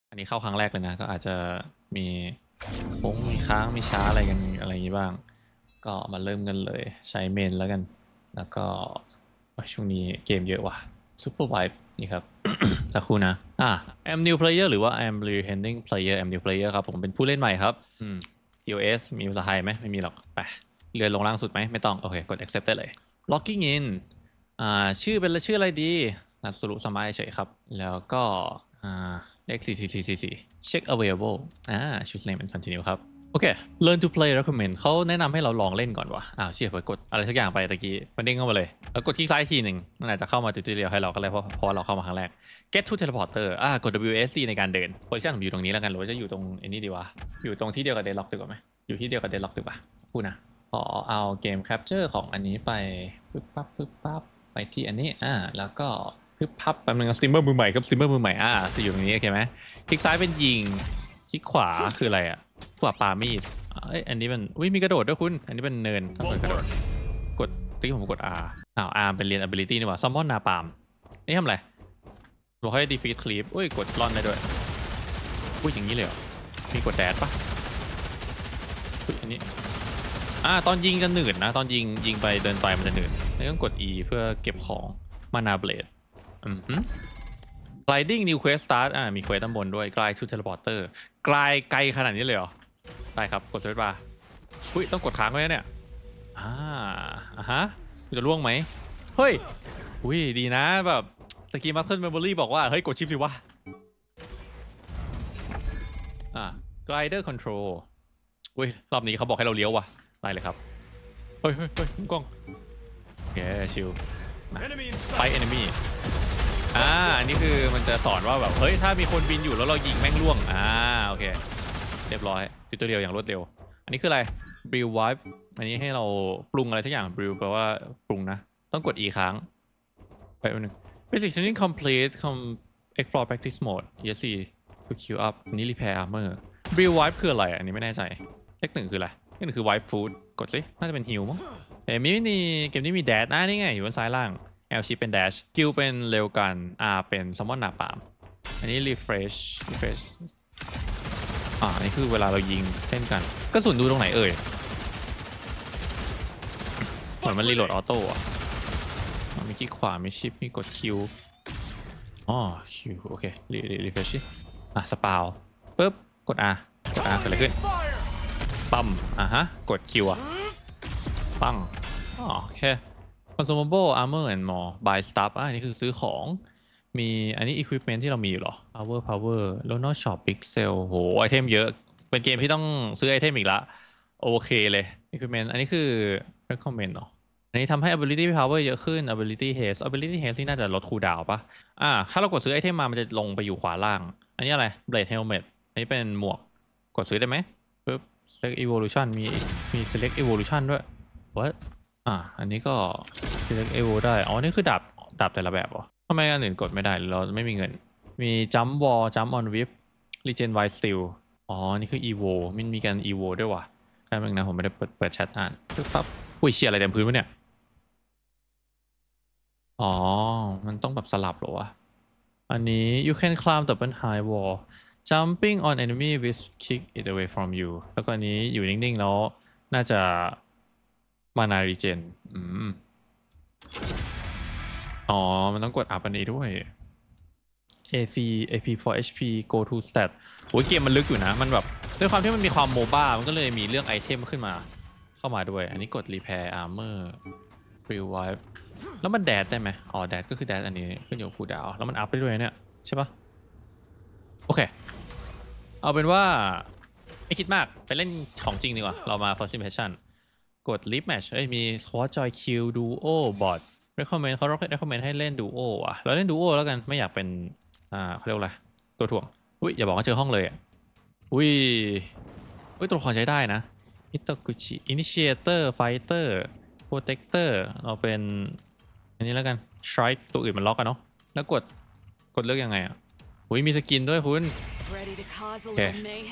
อันนี้เข้าครั้งแรกเลยนะก็อาจจะมีโค้งมีค้างมีช้าอะไรกันอะไรอย่างนี้บ้างก็มาเริ่มกันเลยใช้เมนแล้วกันแล้วก็ช่วงนี้เกมเยอะว่ะ Super Vibe นี่ครับ สักครู่นะI'm new player หรือว่า I'm returning player I'm new player ครับผมเป็นผู้เล่นใหม่ครับTOS มีภาษาไทยไหมไม่มีหรอกไปเลื่อนลงล่างสุดไหมไม่ต้องโอเคกด accept ได้เลย logging in ชื่อเป็นชื่ออะไรดีนัสรุสมัยเฉยครับแล้วก็เลข4444 check available choose name and continue ครับโอเค learn to play recommend เขาแนะนำให้เราลองเล่นก่อนวะเชี่ยไปกดอะไรสักอย่างไปตะกี้มันเด้งเข้ามาเลยแล้วกดคลิกซ้ายทีหนึ่งนั่นอาจจะเข้ามาติวเรียลให้เราก็เลยเพราะเราเข้ามาครั้งแรก get to teleporter กด WSD ในการเดิน position ผมอยู่ตรงนี้แล้วกันหรือว่าจะอยู่ตรงไอ้นี่ดีวะอยู่ตรงที่เดียวกับ deadlock ดีกว่าไหมอยู่ที่เดียวกับ deadlock ดีกว่าพูดนะขอเอาเกม capture ของอันนี้ไปปึ๊บปั๊บไปที่อันนี้แล้วก็ปึ๊บพับแป๊บนึงสตรีมเมอร์มือใหม่ครับสตรีมเมอร์มือใหม่จะอยู่ตรงนี้โอเคไหมคลิกซ้ายเป็นยิงคลิกขวาคืออะไรขวาปามีดอันนี้มันมีกระโดดด้วยคุณอันนี้เป็นเนินกระโดดกดที่ผมกด R R เป็นเรียน ability นี่หว่า summon นาปามนี่ทำอะไรบอกให้ defeat creep กดล่อนได้ด้วยอย่างนี้เลยเหรอมีกดแดดปะอันนี้ตอนยิงจะหนืดนะตอนยิงไปเดินไปมันจะหนืดแล้วต้องกด E เพื่อเก็บของมานาเบลดgliding new quest start มี quest ด้านบนด้วย glide to teleporter ไกลขนาดนี้เลยเหรอได้ครับกด search bar ต้องกดค้างไว้เนี่ยฮะจะล่วงไหมเฮ้ยดีนะแบบสกีมัสเซิลเมมโมรี่บอกว่าเฮ้ยกดชิปสิวะglider control รอบนี้เขาบอกให้เราเลี้ยวว่ะได้เลยครับเฮ้ยกล้องโอเคชิลไป enemy อันนี้คือมันจะสอนว่าแบบเฮ้ยถ้ามีคนบินอยู่แล้วเรายิงแม่งล่วงโอเคเรียบร้อยจุดตัวเดียวอย่างรวดเร็วอันนี้คืออะไร brew wipe อันนี้ให้เราปรุงอะไรสักอย่าง brew แปลว่าปรุงนะต้องกด E ค้างไปอันนึง basic training complete explore practice mode ESC to queue up อันนี้ repair armor brew wipe คืออะไรอันนี้ไม่แน่ใจเลขหนึ่งคืออะไรเลขหนึ่งคือ wipe food กดสิน่าจะเป็น heal มั้งเกมนี้มี dash นี่ไงอยู่บนซ้ายล่างL ชิปเป็น dash Q เป็นเร็วกัน R เป็น summon หน้าปามอันนี้ refresh อันนี้คือเวลาเรายิงเช่นกันกระสุนดูตรงไหนเอ่ยเหมือนมันรีโหลดออโต้มีคลิกขวามีชิปมีกด Q Q โอเคrefresh สปาวปึ๊บกด R เกิดอะไรขึ้นปั๊มกด Q ปังโอเคconsumable armor and more buy stuff อันนี้คือซื้อของมีอันนี้ equipment ที่เรามีอยู่หรอ power Lono shop pixel โหไอเทมเยอะเป็นเกมที่ต้องซื้อไอเทมอีกละโอเคเลย equipment อันนี้คือ recommend เนาะอันนี้ทำให้ ability power เยอะขึ้น ability haste ที่น่าจะลดคูลดาวน์ปะถ้าเรากดซื้อไอเทมมามันจะลงไปอยู่ขวาล่างอันนี้อะไร blade helmet อันนี้เป็นหมวกกดซื้อได้ไหมปึ๊บ select evolution มี select evolution ด้วย whatอันนี้ก็ select evo ได้นี่คือดาบแต่ละแบบเหรอทำไมอันอื่นกดไม่ได้เราไม่มีเงินมี jump wall jump on whip regen white steel นี่คือ evo มันมีการ evo ด้วยว่ะแป๊บนึงนะผมไม่ได้เปิดแชทปั๊บเชี่ยอะไรเต็มพื้นวะเนี่ยมันต้องแบบสลับเหรอวะอันนี้ you can climb the high wall jumping on enemy with kick it away from you แล้วก็อันนี้อยู่นิ่งๆแล้วน่าจะมานารีเจนมันต้องกดอัพอันนี้ด้วย AC AP for HP go to stat เกมมันลึกอยู่นะมันแบบด้วยความที่มันมีความโมบ้ามันก็เลยมีเรื่องไอเทมขึ้นมาเข้ามาด้วยอันนี้กด repair armor revive แล้วมันแดดได้ไหมแดดก็คือแดดอันนี้ขึ้นอยู่คูลดาวน์แล้วมันอัพได้ด้วยเนี่ยใช่ปะโอเคเอาเป็นว่าไม่คิดมากไปเล่นของจริงดีกว่าเรามา first impressionกด Leap Match มี Squad Joy Q Duo Bot recommend เขา recommend ให้เล่น Duo เราเล่น Duo แล้วกันไม่อยากเป็นเขาเรียกอะไรตัวถ่วงอย่าบอกว่าเจอห้องเลยตัวละครใช้ได้นะ Itaguchi Initiator Fighter Protector เราเป็นอันนี้แล้วกัน Strike ตัวอื่นมันล็อกกันเนาะแล้วกดเลือกยังไงมีสกินด้วยคุณโอเค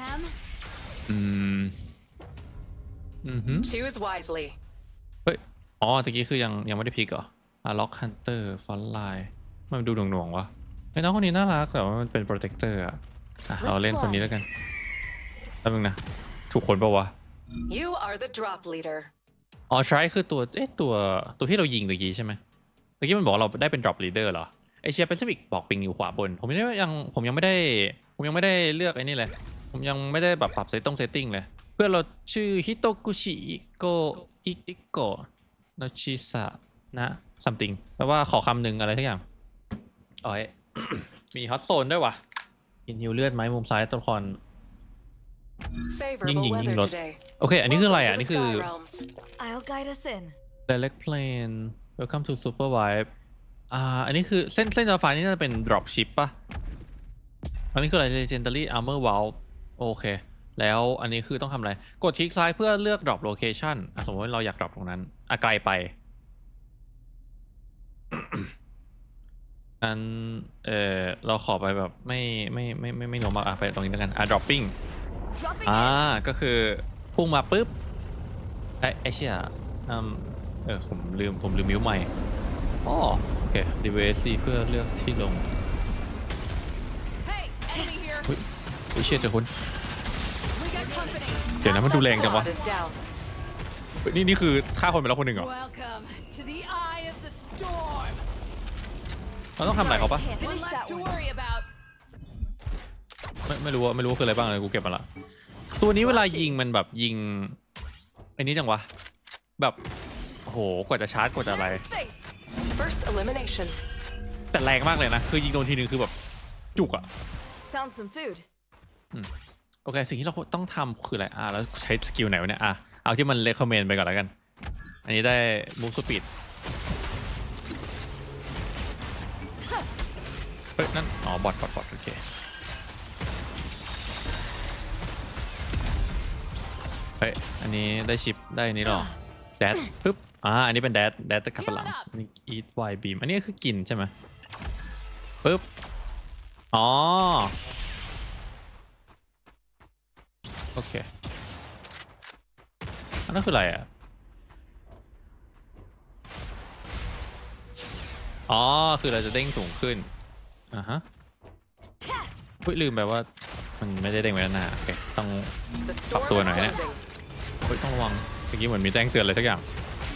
Choose wisely ตะกี้คือยังไม่ได้พิกเหรอล็อกฮันเตอร์ฟอนไลน์มันดูหน่วงๆวะน้องคนนี้น่ารักแต่ว่ามันเป็นโปรเทคเตอร์เราเล่นคนนี้แล้วกันแป๊บนึงนะถูกคนปะวะ You are the drop leader. อ๋อใช่คือตัวที่เรายิงเมื่อกี้ใช่ไหมเมื่อกี้มันบอกเราได้เป็น drop leader เหรอเอเชียแปซิฟิกบอกปิงอยู่ขวาบนผมยังไม่ได้เลือกไอ้นี่เลยผมยังไม่ได้แบบปรับเซตติ้งเลยเพื่อนเราชื่อฮิโตกุชิโกอิโกะโนชิสะนะ something แปลว่าขอคำหนึ่งอะไรทุกอย่างอ๋อ มีฮอตโซนด้วยวะกินฮิวเลือดไหมมุมซ้ายตัวละคร Favorable weather today. โอเคอันนี้คืออะไรอ่ะ Welcome นี่ to คื the อ Sky Realms. I'll guide us in. direct plane welcome to super vibe อันนี้คือเส้นไฟนี่น่าจะเป็น drop ship ป่ะอันนี้คืออะไร legendary armor valve โอเคแล้วอันนี้คือต้องทำอะไรกดคลิกซ้ายเพื่อเลือก drop location สมมติว่าเราอยาก drop ตรงนั้นไกลไปอันเราขอไปแบบไม่โน้มมากไปตรงนี้แล้วกันdropping Dropping in. ก็คือพุ่งมาปุ๊บไอเชี่ยผมลืมมิวใหม่อ๋อโอเค device เพื่อเลือกที่ลง Hey, enemy here. อุ้ยเชี่ยเจอคน We got company. เดี๋ยวนะมันดูแรงจังวะ Squad is down. นี่คือฆ่าคนไปแล้วคนหนึ่งเหรอ Welcome to the eye of the storm. เราต้องทำอะไรเขาปะ One less to worry about. ไม่รู้ว่าคืออะไรบ้างเลยกูเก็บมาละตัวนี้เวลายิงมันแบบยิงไอ้นี้จังวะแบบโอ้โหกว่าจะชาร์จกว่าจะอะไร Space. First elimination. แต่แรงมากเลยนะคือยิงโดนทีนึงคือแบบจุกอะ Found some food. โอเคสิ่งที่เราต้องทำคืออะไรแล้วใช้สกิลไหนวะเนี่ยเอาที่มัน recommend ไปก่อนแล้วกันอันนี้ได้ move speed เฮ้ยนั่นบอทโอเคเฮ้ยอันนี้ได้ชิปได้อันนี้หรอแดดปึ๊บอันนี้เป็นแดดตะกับหลังนี่ eat y beam อันนี้คือกินใช่ไหมปึ๊บโอเคอันนั้นคืออะไรคือเราจะเด้งสูงขึ้นฮะลืมไปว่ามันไม่ได้เด้งไว้ด้านหน้าโอเคต้อง The Up storm to is an eye, innit? closing. ต้องระวังเมื่อกี้เหมือนมีแจ้งเตือนอะไรสักอย่าง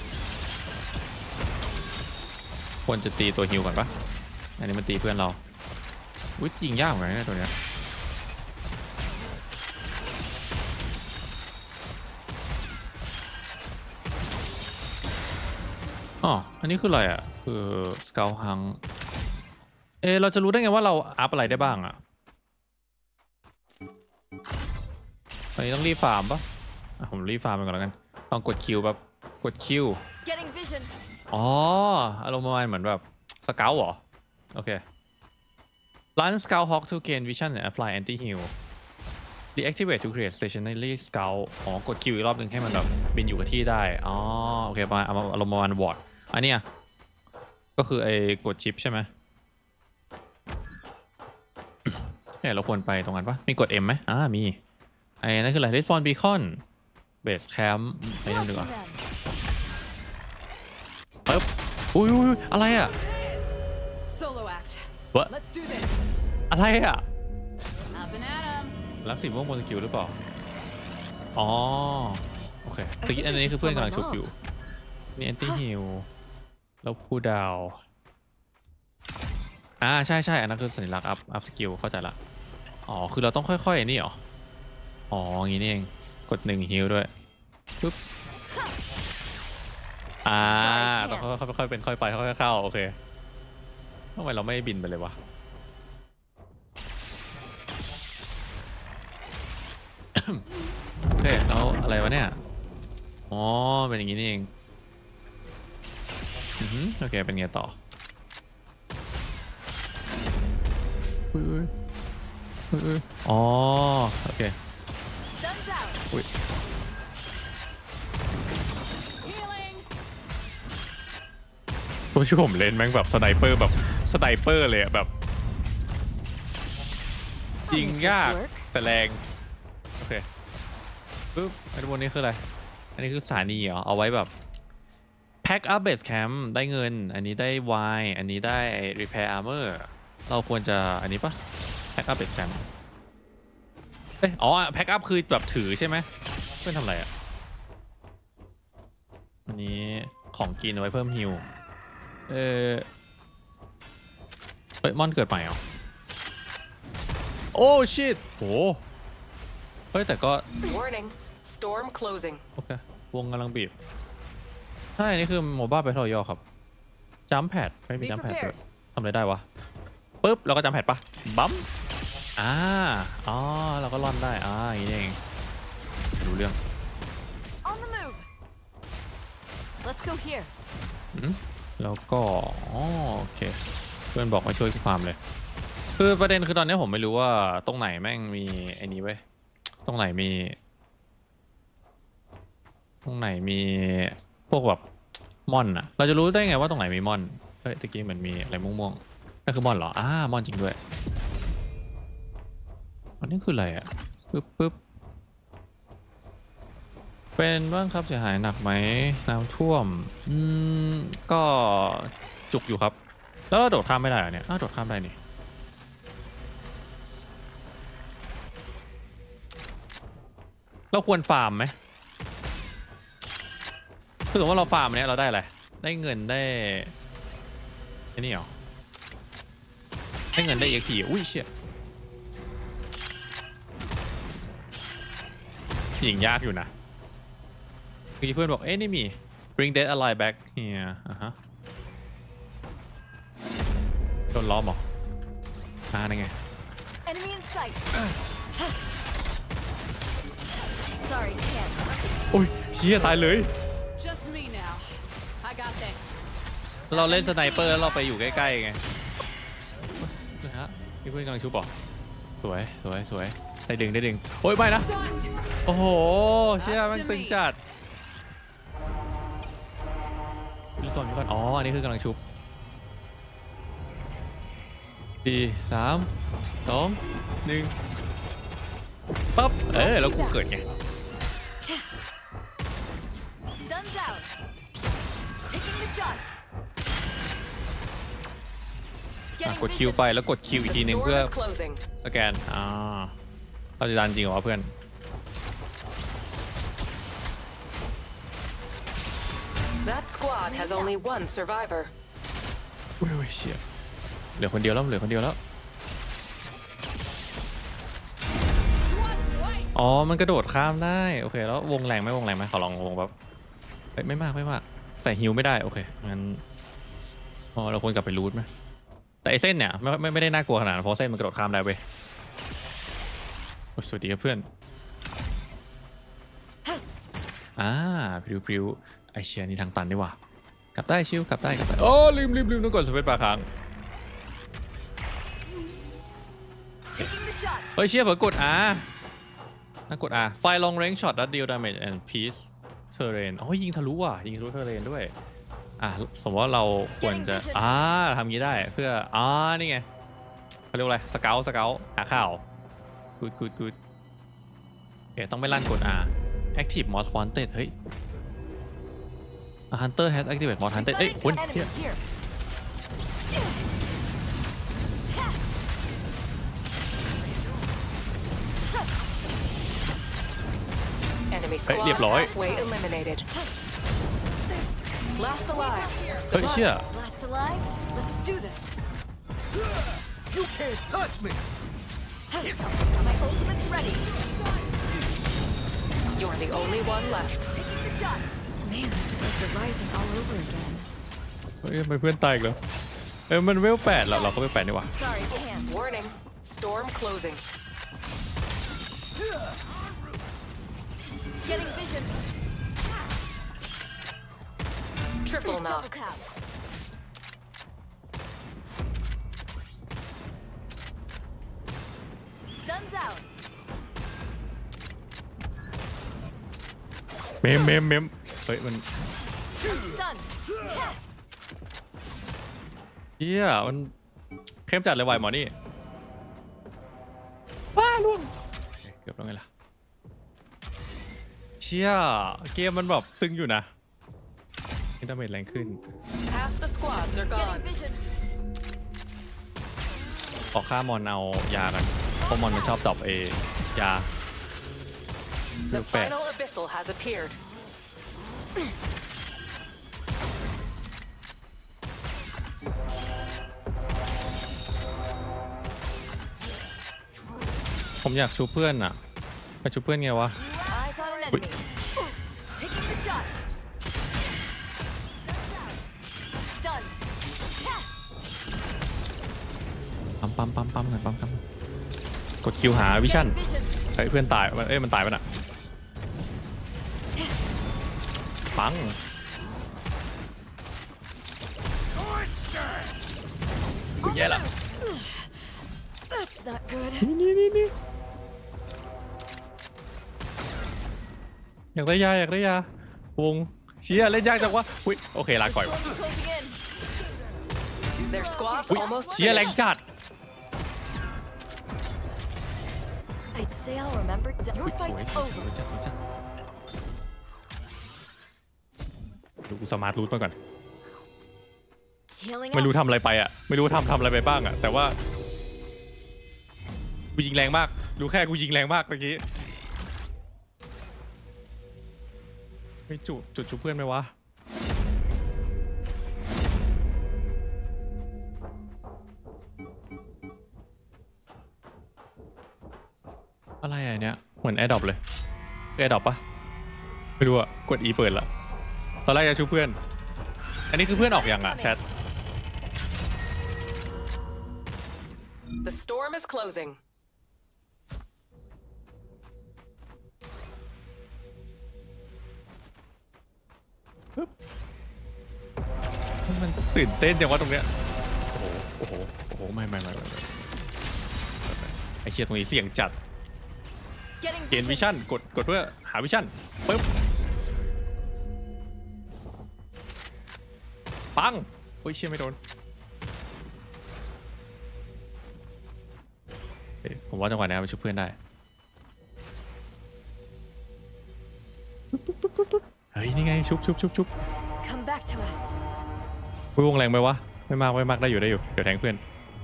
ควรจะตีตัวฮิวก่อนปะอันนี้มันตีเพื่อนเรายิงยากเหมือนกันนะตัวเนี้ยอันนี้คืออะไรคือสเกลฮังเราจะรู้ได้ไงว่าเราอัพอะไรได้บ้างตอนนี้ต้องรีบฟาร์มปะผมรีบฟาร์มไปก่อนแล้วกันลองกดคิวแบบกดคิว Getting vision. อารมณ์ประมาณเหมือนแบบสเกลเหรอโอเค Run Scout Hawk to gain vision and apply anti heal deactivate to create stationary scout กดคิวอีกรอบหนึ่งให้มันแบบบินอยู่กับที่ได้โอเคประมาณอารมณ์ประมาณวอร์ดอันเนี้ยก็คือไอ้กดชิปใช่ไหมเราควรไปตรงนั้นปะมีกด M ไหมมีไอ้นั่นคืออะไร respawn beacon base camp ไปนั่นดีกว่า Watching them. ปึ๊บอุ้ยอะไร Solo act. What? Let's do this. อะไร Up and at 'em. รับสีม่วงบนสกิลหรือเปล่าโอเคตะกี้อันนี้คือเพื่อนกำลังชุบอยู่นี่ anti heal แล้วคูลดาวใช่อันนั้นคือสัญลักษณ์อัพสกิลเข้าใจละคือเราต้องค่อยๆนี่หรออย่างนี้นี่เองกด1ฮิลด้วยปึ๊บต้องค่อยๆเป็นค่อยไปค่อยๆเข้าโอเคทำไมเราไม่บินไปเลยวะโอเคแล้วอะไรวะเนี่ยเป็นอย่างนี้นี่เองโอเคเป็นไงต่อโอเค Guns out. อุ้ย Healing. ตัวที่ผมเล่นแม่งแบบสไนเปอร์เลยแบบยิงยากแต่แรงโอเคปึ๊บอันบนนี้คืออะไรอันนี้คือสถานีเหรอเอาไว้แบบ pack up base camp ได้เงินอันนี้ได้ Y อันนี้ได้ repair armor เราควรจะอันนี้ปะ pack up base camp เอ้ยอ๋อแพ็คอัพคือแบบถือใช่ไหมเพื่อนทำอะไรอ่ะวันนี้ของกินเอาไว้เพิ่มฮิวเฮ้ยมอนเกิดใหม่เหรอโอ้ชิตโหเฮ้ยแต่ก็ Warning. Storm closing. โอเควงกำลังบีบใช่นี่คือโมบ้าไปทอยอครับจัมแพดไม่มีจัมแพดด้วยทำอะไรได้วะปุ๊บเราก็จัมแพดปะบัมอ๋อเราก็ล่อนได้อย่างนี้เองรู้เรื่อง On the move. Let's go here. แล้วก็โอเคเพื่อนบอกมาช่วยฟาร์มเลยคือประเด็นคือตอนนี้ผมไม่รู้ว่าตรงไหนแม่งมีไอ้นี้เว้ยตรงไหนมีพวกแบบมอนอะเราจะรู้ได้ไงว่าตรงไหนมีมอนเฮ้ยตะกี้เหมือนมีอะไรม่วงๆนั่นคือมอนเหรอมอนจริงด้วยอันนี้คืออะไรอะปึ๊บเป็นบ้างครับเสียหายหนักไหมน้ำท่วมก็จุกอยู่ครับแล้วโดดข้ามไม่ได้เหรอเนี่ยโดดข้ามได้นี่เราควรฟาร์มไหมคือสมมติว่าเราฟาร์มเนี้ยเราได้อะไรได้เงินได้ไอ้นี่เหรอได้เงินได้ EXP อุ้ยเชี่ยยิงยากอยู่นะมีเพื่อนบอกนี่มี bring dead alive back เนี่ยโดนล้อมเหรอนั่นไง Enemy in sight. Sorry, can't. โอ้ยเชี่ยตายเลย Just me now. I got this. เราเล่นสไนเปอร์แล้วเราไปอยู่ใกล้ๆไงนะฮะพี่เพื่อนกำลังชุบบอกสวยได้ดึงโอ้ยไม่นะโอ้โหเชี่ยมันตึงจัดรีโซนก่อนอันนี้คือกำลังชุบ4 3 2 1ปั๊บแล้วกูเกิดไง Stuns out. Taking the shot. กดคิวไปแล้วกดคิวอีก The ทีนึง storm เพื่อ is closing. สแกนเราจะดันจริงเหรอวะเพื่อน That squad has only one survivor. อุ้ยเชี่ยเหลือคนเดียวแล้วมันกระโดดข้ามได้โอเคแล้ววงแรงไหมขอลองวงแบบไม่มากแต่ฮิวไม่ได้โอเคงั้นเราควรกลับไปรูทไหมแต่ไอเส้นเนี่ยไม่ได้น่ากลัวขนาดนั้นเพราะเส้นมันกระโดดข้ามได้เว้ยสวัสดีครับเพื่อนพริ้วไอเชียนี่ทางตันดีว่ะกลับได้ชิวกลับได้ลืมต้องกดสเปซบาร์ค้าง Taking the shot. เฮ้ยเชียเผลอกดน่ากดFire long range shot that deal damage and piece terrain ยิงทะลุยิงทะลุ terrain ด้วยสมมติว่าเราควรจะทำงี้ได้เพื่อนี่ไงเขาเรียกว่าอะไรสเกลหาข่าว good โอเคต้องไม่ลั่นกดactive most wanted เฮ้ย hunter has activated most hunted คุณ Enemy here. Enemy squad เรียบร้อย halfway eliminated. Last alive. เฮ้ยเชี่ย Last alive. Let's do this. You can't touch me! My ultimate's ready. You're the only one left. Taking the shot. Man, it's like the rising all over again. เฮ้ยทำไมเพื่อนตายอีกแล้วมันเวล8แล้วเราก็เวล8นี่หว่า Sorry, can't. Warning. Storm closing. Getting vision. Triple Double knock. tap. Stuns out. เมมเฮ้ยมัน Stun. เฮียมันเข้มจัดเลยว่ะหมอนี่ล่วงเกือบแล้วไงล่ะเชี่ยเกมมันแบบตึงอยู่นะนี่ดาเมจแรงขึ้น Half the squads are Getting gone. vision. ออกฆ่ามอนเอายากันเพราะมอนมันชอบดรอปยา The Fair. final abyssal has appeared. ผมอยากชูเพื่อนอ่ะไปชูเพื่อนไงวะ Eyes on an enemy. Taking the shot. Done. ปั๊มหน่อยปั๊มกดคิวหาวิชั่น Getting vision. เฮ้ยเพื่อนตายมันตายไปน่ะปัง On the แย่ละ move. That's not good. นี่อยากได้ยาวงเชียเล่นยากจังวะอุ้ยโอเคลาก่อยวะ Slowly closing in. Their squad's อุ้ย almost เชียแรง finished. จัด I'd say I'll remember. Your สวย fight's สวย over. จัดดูกูสมาร์ทรูทมาก่อน Healing ไม่รู้ up. ทำอะไรไปอ่ะไม่รู้ทำอะไรไปบ้างอ่ะแต่ว่ากูยิงแรงมากรู้แค่กูยิงแรงมากเมื่อกี้ไม่จุดชุบเพื่อนไหมวะอะไรอ่ะเนี่ยเหมือนแอร์ดรอปเลยแอร์ดรอปปะไม่รู้อ่ะกด E เปิดละตอนแรกจะชุบเพื่อนอันนี้คือเพื่อนออกยังอ่ะแชท The storm is closing. มันตื่นเต้นจังวะตรงเนี้ยโอ้โหไม่ไอเชียตรงนี้เสี่ยงจัด Getting เกณฑ์วิ vision. ชั่นกดเพื่อหาวิชั่นปึ๊บปังโอ้ยเชี่ยไม่โดนเฮ้ยผมว่าจังหวะนี้ไปช่วยเพื่อนได้เฮ้ยนี่ไงชุบ Come back to us. วงแรงไหมวะไม่มากได้อยู่เดี๋ยวแทงเพื่อน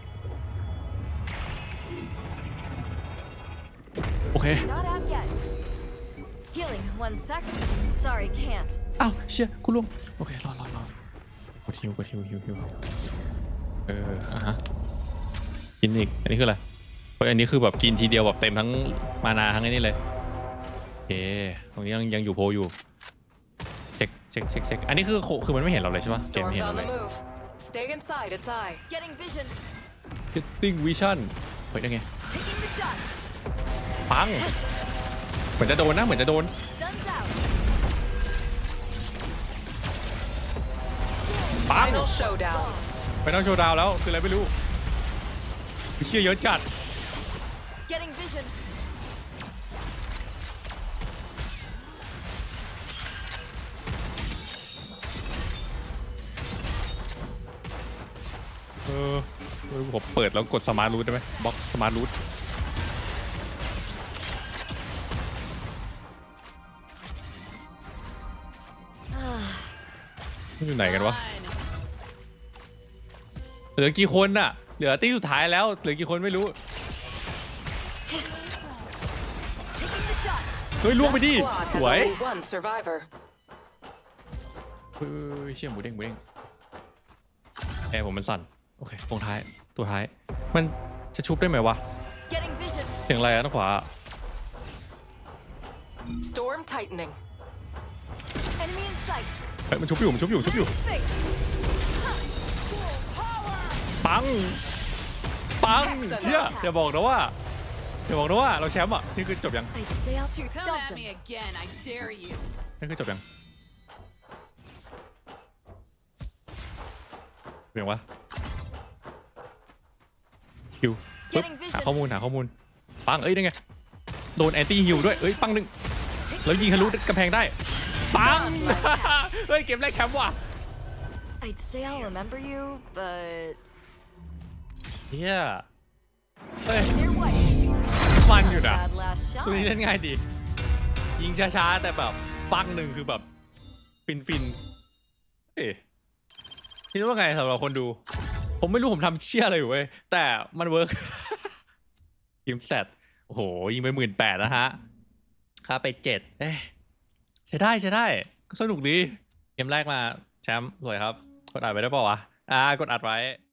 โอเค Not out yet. Healing. 1 sec. Sorry, can't. อ้าวเชี่ยกูล่วงโอเครอกดฮิวฮะกินอีกอันนี้คืออะไรเฮ้ยอันนี้คือแบบกินทีเดียวแบบเต็มทั้งมานาทั้งไอ้นี่เลยโอเคตรงนี้ยังอยู่โพอยู่เช็คอันนี้คือมันไม่เห็นเราเลยใช่ปะเกมไม่ Storm's เห็นเรา on เล the ย move. Stay inside its eye. Getting vision. Getting Vision เฮ้ยได้ไง Taking the shot. ปังเหมือนจะโดน Stuns out. ปัง Final showdown. ไปต้องโชว์ดาวแล้วคืออะไรไม่รู้เชี่ยเยอะจัด Getting vision. ผมเปิดแล้วกดสมาร์ทรูทได้ไหมบล็อกสมาร์ทรูทมันอยู่ไหนกันวะเหลือกี่คนน่ะเหลือตีสุดท้ายแล้วเหลือกี่คนไม่รู้ Taking the shot. เฮ้ยล่วงไปดิ Squad ส has วย only one survivor. เชี่ยหมูเด้งแอร์ผมมันสั่นโอเคตรงท้ายตัวท้ายมันจะชุบได้ไหมวะ Getting vision. เสียงอะไรอะทางขวา Storm tightening. Enemy in sight. เฮ้ยมันชุบอยู่ Space. ปังเชี่ยอย่าบอกนะว่าเราแชมป์อ่ะนี่คือจบยัง I'd say I'll Come stumped at me him. again, I dare you. นี่คือจบยังเรื่องวะคิวปึ๊บ Getting หา vision. ข้อมูลปังได้ไงโดนแอนตี้ฮิวด้วยปังหนึ่งแล้วยิงทะลุกำแพงได้ปัง เฮ้ยเกมแรกแชมป์ว่ะ I'd say I'll remember you, but เฮียเฮ้ย your wife. มันอยู่นะ Bad last ตัวนี้ shot. เล่นง่ายดียิงช้าๆแต่แบบปังหนึ่งคือแบบฟินเอ๊ะคิดว่าไงสำหรับคนดู ผมไม่รู้ผมทำเชี่ยอะไรอยู่เว้ยแต่มันเวิร์ก ทีมแซดโอ้โหยิงไป18,000นะฮะค่าไป7เอ๊ะใช้ได้ใช้ได้ก็สนุกดีเกมแรกมาแชมป์สวยครับกดอัดไว้ได้เปล่าวะกดอัดไว้